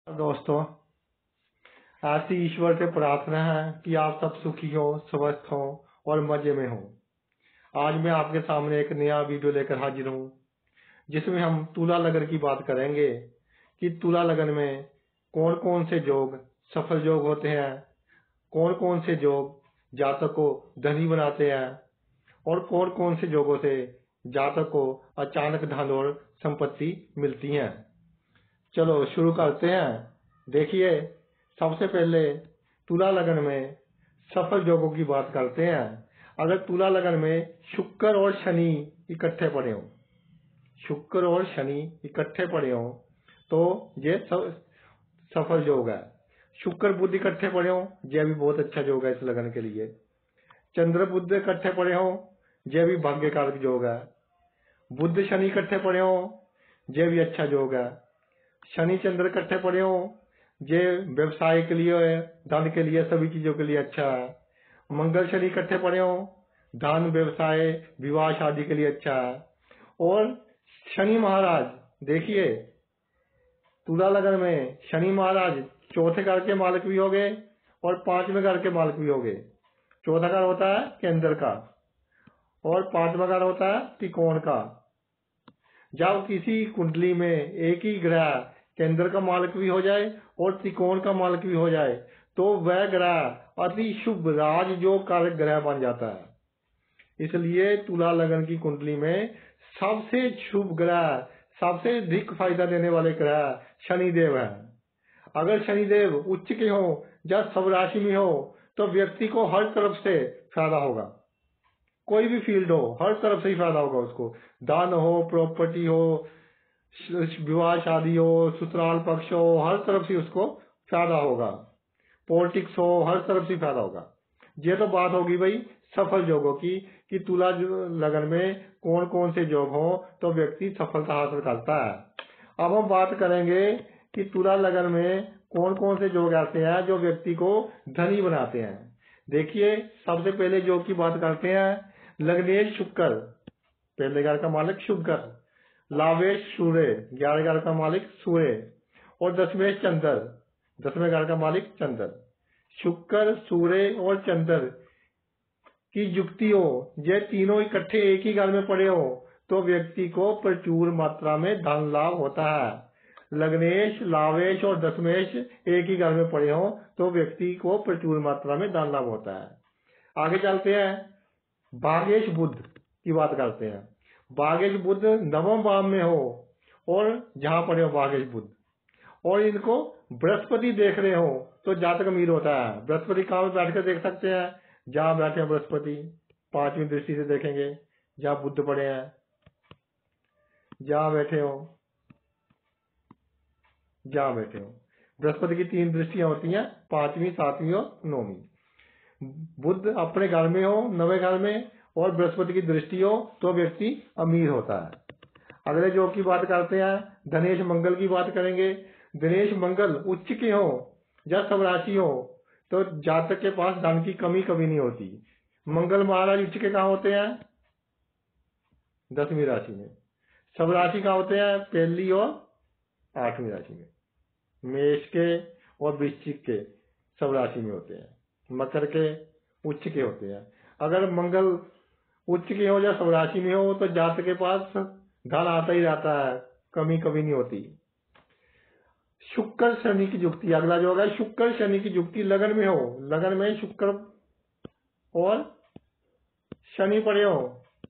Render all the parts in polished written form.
दोस्तों, ऐसी ईश्वर से प्रार्थना है कि आप सब सुखी हो, स्वस्थ हो और मजे में हो। आज मैं आपके सामने एक नया वीडियो लेकर हाजिर हूँ, जिसमें हम तुला लगन की बात करेंगे कि तुला लगन में कौन कौन से योग सफल योग होते हैं, कौन कौन से योग जातक को धनी बनाते हैं और कौन कौन से योगों से जातक को अचानक धन और संपत्ति मिलती है। चलो शुरू करते हैं। देखिए, सबसे पहले तुला लगन में सफल योगों की बात करते हैं। अगर तुला लगन में शुक्र और शनि इकट्ठे पड़े हो, शुक्र और शनि इकट्ठे पड़े हो तो ये सफल योग है। शुक्र बुध इकट्ठे पड़े हो, यह भी बहुत अच्छा योग है इस लगन के लिए। चंद्र बुध इकट्ठे पड़े हो, यह भी भाग्यकारक योग है। बुध शनि इकट्ठे पड़े हो, यह भी अच्छा योग है। शनि चंद्र इकट्ठे पड़े हो, ये व्यवसाय के लिए, धन के लिए, सभी चीजों के लिए अच्छा है। मंगल शनि इकट्ठे पड़े हो, धन, व्यवसाय, विवाह, शादी के लिए अच्छा है। और शनि महाराज, देखिए तुला लगन में शनि महाराज चौथे घर के मालिक भी हो गए और पांचवें घर के मालिक भी हो गए। चौथा घर होता है केंद्र का और पांचवा घर होता है त्रिकोण का। जब किसी कुंडली में एक ही ग्रह केंद्र का मालिक भी हो जाए और त्रिकोण का मालिक भी हो जाए तो वह ग्रह अति शुभ राजयोग कारक ग्रह बन जाता है। इसलिए तुला लगन की कुंडली में सबसे शुभ ग्रह, सबसे अधिक फायदा देने वाले ग्रह शनिदेव है। अगर शनिदेव उच्च के हो या सब राशि में हो तो व्यक्ति को हर तरफ से फायदा होगा। कोई भी फील्ड हो, हर तरफ से ही फायदा होगा उसको। दान हो, प्रॉपर्टी हो, विवाह शादी हो, ससुराल पक्ष हो, हर तरफ से उसको फायदा होगा। पॉलिटिक्स हो, हर तरफ से फायदा होगा। ये तो बात होगी भाई सफल योगों की कि तुला लगन में कौन कौन से योग हो तो व्यक्ति सफलता हासिल करता है। अब हम बात करेंगे कि तुला लगन में कौन कौन से योग ऐसे हैं जो व्यक्ति को धनी बनाते हैं। देखिए, सबसे पहले योग की बात करते हैं। लग्नेश शुक्र, पहले घर का मालिक शुक्र। लावेश सूर्य, 11 घर का मालिक सूर्य। और दसवें चंद्र, 10वें घर का मालिक चंद्र। शुक्र, सूर्य और चंद्र की युक्ति हो, ये तीनों इकट्ठे एक ही घर में पड़े हो तो व्यक्ति को प्रचुर मात्रा में धन लाभ होता है। लग्नेश, लावेश और दशमेश एक ही घर में पड़े हो तो व्यक्ति को प्रचुर मात्रा में धन लाभ होता है। आगे चलते हैं, भाग्येश बुध की बात करते हैं। भाग्येश बुध नवम भाव में हो और जहां पड़े हो भाग्येश बुध और इनको बृहस्पति देख रहे हो तो जातक अमीर होता है। बृहस्पति कहाँ बैठ कर देख सकते हैं? जहां बैठे हैं बृहस्पति, 5वीं दृष्टि से देखेंगे। जहां बुध पड़े हैं, जहां बैठे हो, जहां बैठे हो। बृहस्पति की 3 दृष्टियां होती हैं, 5वीं, 7वीं और 9वीं। बुध अपने घर में हो, 9वें घर में, और बृहस्पति की दृष्टि हो तो व्यक्ति अमीर होता है। अगले योग की बात करते हैं, धनेश मंगल की बात करेंगे। धनेश मंगल उच्च के हो या सब राशि हो तो जातक के पास धन की कमी कभी नहीं होती। मंगल महाराज उच्च के कहाँ होते हैं? 10वीं राशि में। सब राशि कहाँ होते हैं? पहली और 8वीं राशि में। मेष के और वृश्चिक के सब राशि में होते हैं। मकर के उच्च के होते हैं। अगर मंगल उच्च के हो या सब राशि में हो तो जातक के पास धन आता ही रहता है, कमी कभी नहीं होती। शुक्र शनि की युक्ति, अगला जो होगा शुक्र शनि की युक्ति लगन में हो, लगन में शुक्र और शनि पड़े हो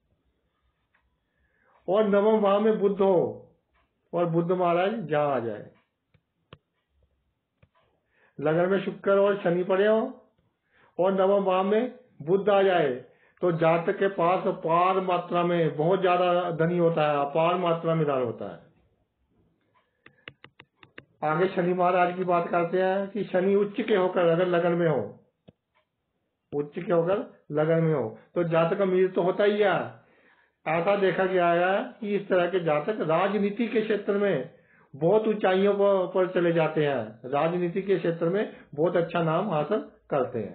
और नवम भाव में बुध हो और बुध महाराज जहां आ जाए। लगन में शुक्र और शनि पड़े हो और नवम भाव में बुध आ जाए तो जातक के पास अपार मात्रा में, बहुत ज्यादा धनी होता है, अपार मात्रा में धन होता है। आगे शनि महाराज की बात करते हैं कि शनि उच्च के होकर अगर लगन में हो, उच्च के होकर लगन में हो तो जातक अमीर तो होता ही है। ऐसा देखा गया है कि इस तरह के जातक राजनीति के क्षेत्र में बहुत ऊंचाइयों पर चले जाते हैं, राजनीति के क्षेत्र में बहुत अच्छा नाम हासिल करते हैं।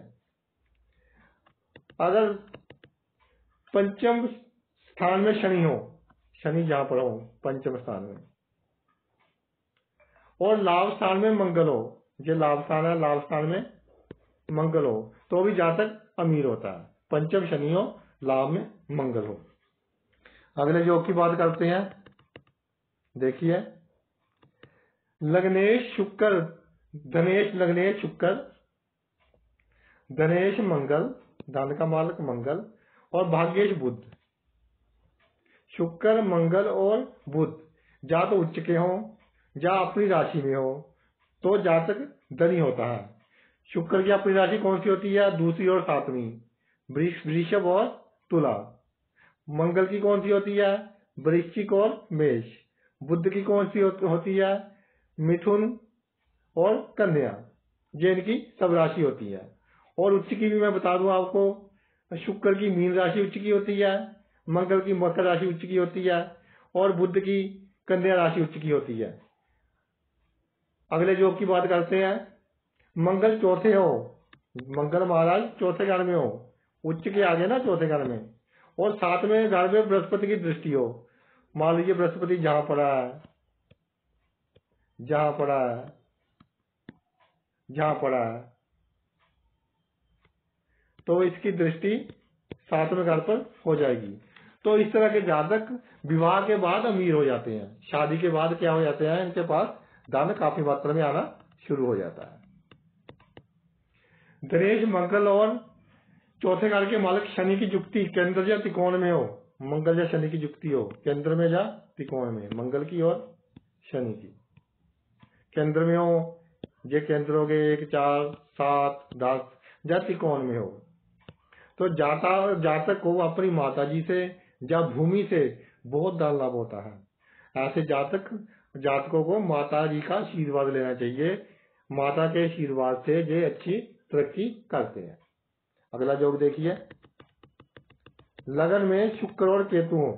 अगर पंचम स्थान में शनि हो, शनि जहां पर हो पंचम स्थान में, और लाभ स्थान में मंगल हो, जो लाभ स्थान है, लाभ स्थान में मंगल हो तो भी जातक अमीर होता है। पंचम शनि हो, लाभ में मंगल हो। अगले योग की बात करते हैं। देखिए, लग्नेश शुक्र, धनेश लग्नेश शुक्र, धनेश मंगल, धन का मालक मंगल, और भाग्येश बुध। शुक्र, मंगल और बुध या तो उच्च के हो या अपनी राशि में हो तो जातक धनी होता है। शुक्र की अपनी राशि कौन सी होती है? दूसरी और सातवीं, वृषभ और तुला। मंगल की कौन सी होती है? वृश्चिक और मेष। बुध की कौन सी होती है? मिथुन और कन्या। ये इनकी सब राशि होती है। और उच्च की भी मैं बता दूं आपको, शुक्र की मीन राशि उच्च की होती है, मंगल की मकर राशि उच्च की होती है, और बुध की कन्या राशि उच्च की होती है। अगले योग की बात करते हैं। मंगल चौथे हो, मंगल महाराज चौथे घर में हो, उच्च के आगे ना चौथे घर में, और सातवें घर में बृहस्पति की दृष्टि हो। मान लीजिए बृहस्पति जहां पड़ा है, जहां पड़ा है, जहां पड़ा है, तो इसकी दृष्टि सातवें घर पर हो जाएगी। तो इस तरह के जातक विवाह के बाद अमीर हो जाते हैं। शादी के बाद क्या हो जाते हैं? इनके पास धन काफी मात्रा में आना शुरू हो जाता है। धनेश मंगल और चौथे घर के मालिक शनि की युक्ति केंद्र या त्रिकोण में हो। मंगल या शनि की युक्ति हो केंद्र में या त्रिकोण में, मंगल की और शनि की केंद्र में हो। ये केंद्र हो गए 1, 4, 7, 10 या त्रिकोण में हो तो जातक को अपनी माता जी से या भूमि से बहुत धन लाभ होता है। ऐसे जातकों को माता जी का आशीर्वाद लेना चाहिए। माता के आशीर्वाद से ये अच्छी तरक्की करते हैं। अगला योग देखिए। लगन में शुक्र और केतु हो।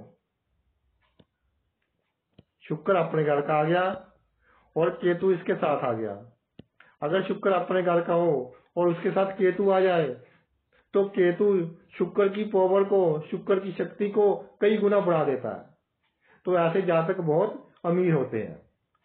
शुक्र अपने घर का आ गया और केतु इसके साथ आ गया। अगर शुक्र अपने घर का हो और उसके साथ केतु आ जाए तो केतु शुक्र की पावर को, शुक्र की शक्ति को कई गुना बढ़ा देता है। तो ऐसे जातक बहुत अमीर होते हैं।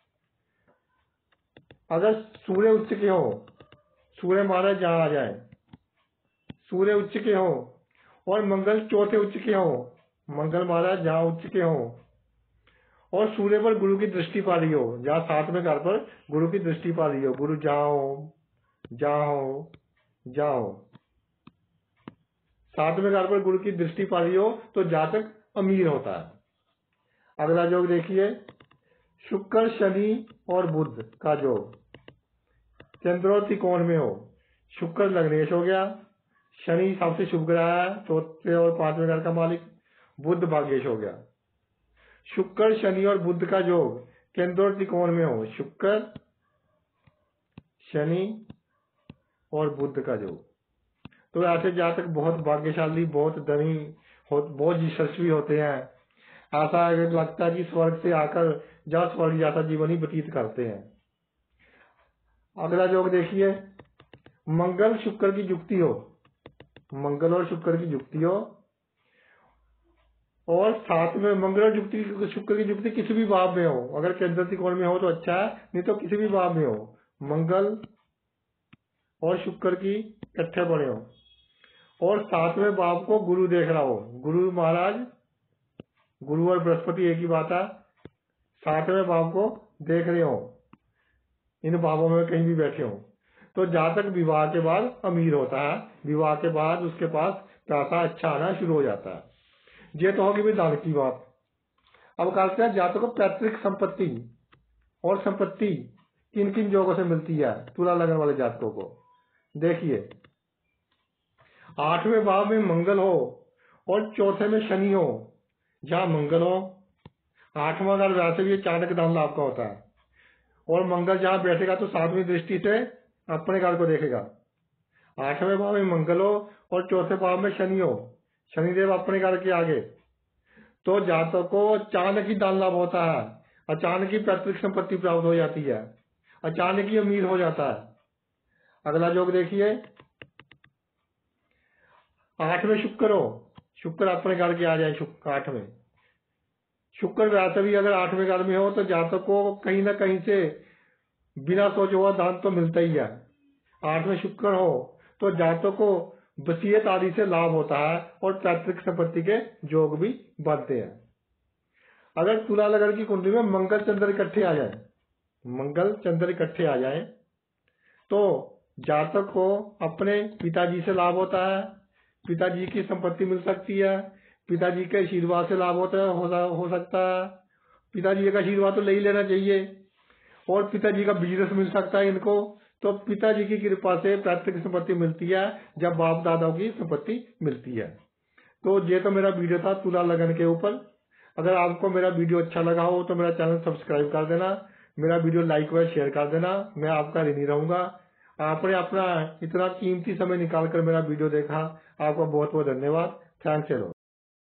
अगर सूर्य उच्च के हो, सूर्य महाराज जहां आ जाए, सूर्य उच्च के हो और मंगल चौथे उच्च के हो, मंगल महाराज जहां उच्च के हो और सूर्य पर गुरु की दृष्टि पा रही हो, जहां सातवें घर पर गुरु की दृष्टि पा रही हो, गुरु जहां हो, जहां हो, जहां हो, सातवें घर पर गुरु की दृष्टि पा रही हो तो जातक अमीर होता है। अगला योग देखिए। शुक्र, शनि और बुध का योग चंद्र और त्रिकोण में हो। शुक्र लग्नेश हो गया, शनि सबसे शुभ ग्रह है, चौथे और पांचवें घर का मालिक, बुध भाग्येश हो गया। शुक्र, शनि और बुध का योग केंद्र और त्रिकोण में हो। शुक्र, शनि और बुध का योग, तो ऐसे जातक बहुत भाग्यशाली, बहुत धनी, बहुत यशस्वी होते हैं। ऐसा लगता है कि स्वर्ग से आकर या स्वर्ग जैसा जीवन ही व्यतीत करते हैं। अगला योग देखिए। मंगल शुक्र की युक्ति हो, मंगल और शुक्र की युक्ति हो और साथ में मंगल और शुक्र की युक्ति किसी भी भाव में हो। अगर केंद्र त्रिकोण में हो तो अच्छा है, नहीं तो किसी भी भाव में हो। मंगल और शुक्र की इकट्ठे बने हो और सातवें भाव को गुरु देख रहा हो। गुरु महाराज, गुरु और बृहस्पति एक ही बात है, सातवें भाव को देख रहे हो, इन भावों में कहीं भी बैठे हो तो जातक विवाह के बाद अमीर होता है। विवाह के बाद उसके पास पैसा अच्छा आना शुरू हो जाता है। ये तो होगी भी दान की बात। अब कहते हैं जातक को पैतृक संपत्ति और संपत्ति किन किन योगों से मिलती है तुला लगन वाले जातकों को। देखिए, आठवें भाव में मंगल हो और चौथे में शनि हो। जहां मंगल हो, आठवां घर वैसे भी चाणक्य धन लाभ का होता है, और मंगल जहां बैठेगा तो सातवीं दृष्टि से अपने घर को देखेगा। आठवें भाव में मंगल हो और चौथे भाव में शनि हो, शनिदेव अपने घर के आगे, तो जातक को अचानक ही धन लाभ होता है, अचानक ही पैतृक संपत्ति प्राप्त हो जाती है, अचानक ही अमीर हो जाता है। अगला योग देखिए। आठवें शुक्र हो, शुक्र अपने घर के आ जाए, आठवें शुक्र वैसे भी अगर आठवें घर में हो तो जातक को कहीं ना कहीं से बिना सोचे हुआ दान तो मिलता ही है। 8 में शुक्र हो तो जातकों को वसीयत आदि से लाभ होता है और पैतृक संपत्ति के योग भी बनते हैं। अगर तुला लगन की कुंडली में मंगल चंद्र इकट्ठे आ जाए तो जातक को अपने पिताजी से लाभ होता है, पिताजी की संपत्ति मिल सकती है, पिताजी के आशीर्वाद से लाभ हो सकता है। पिताजी का आशीर्वाद तो ले ही लेना चाहिए और पिताजी का बिजनेस मिल सकता है इनको। तो पिताजी की कृपा से पैतृक संपत्ति मिलती है जब बाप दादाओं की संपत्ति मिलती है। तो ये तो मेरा वीडियो था तुला लगन के ऊपर। अगर आपको मेरा वीडियो अच्छा लगा हो तो मेरा चैनल सब्सक्राइब कर देना, मेरा वीडियो लाइक व शेयर कर देना। मैं आपका ऋणी रहूंगा। आपने अपना इतना कीमती समय निकाल कर मेरा वीडियो देखा, आपका बहुत बहुत धन्यवाद। Thanks a lot.